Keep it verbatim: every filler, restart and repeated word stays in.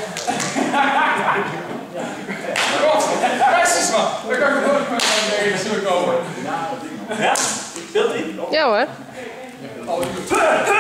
Precies man, dan kan ik het ook mee even komen. Ja? Wilt ie? Ja hoor.